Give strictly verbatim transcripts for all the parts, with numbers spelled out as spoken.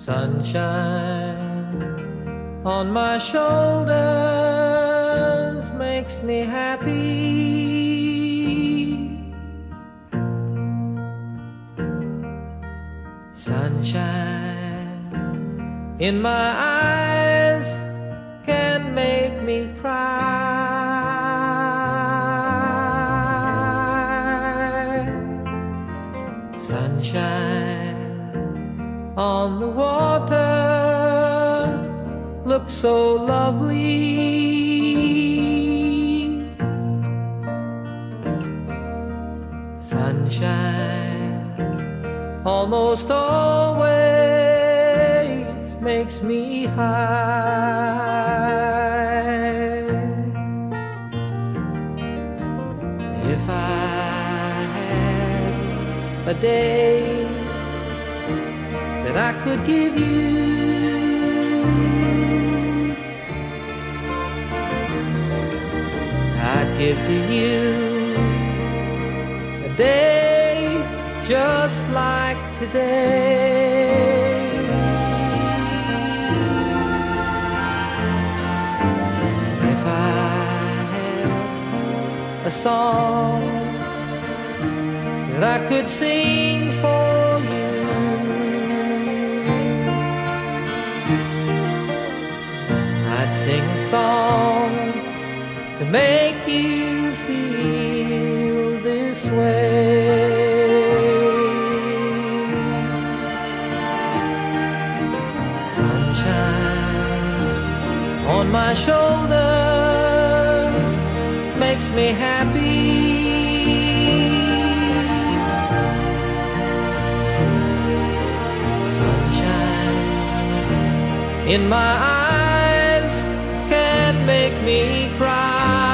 Sunshine on my shoulders makes me happy. Sunshine in my eyes can make me cry. Sunshine on the water looks so lovely. Sunshine almost always makes me high. If I had a day that I could give you, I'd give to you a day just like today. If I had a song that I could sing for you, I'd sing a song to make you feel this way. Sunshine on my shoulders makes me happy. Sunshine in my eyes can make me cry.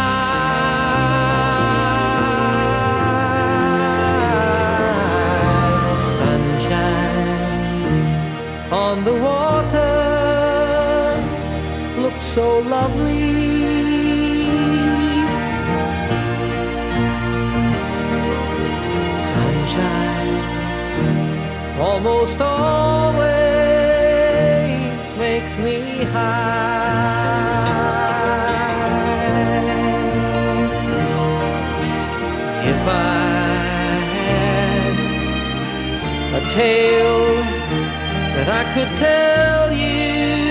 Sunshine on the water looks so lovely. Sunshine almost always makes me high. If I had a tale that I could tell you,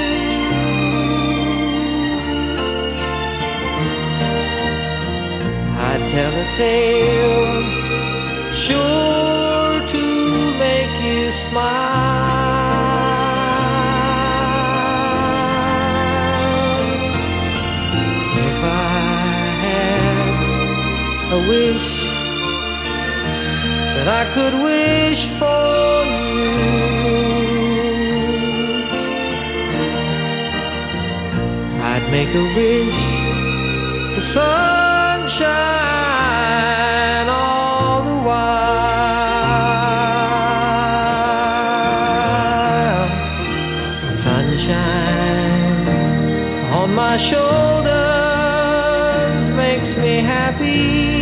I'd tell a tale sure to make you smile. If I had a wish that I could wish for you, I'd make a wish for sunshine all the while. Sunshine on my shoulders makes me happy.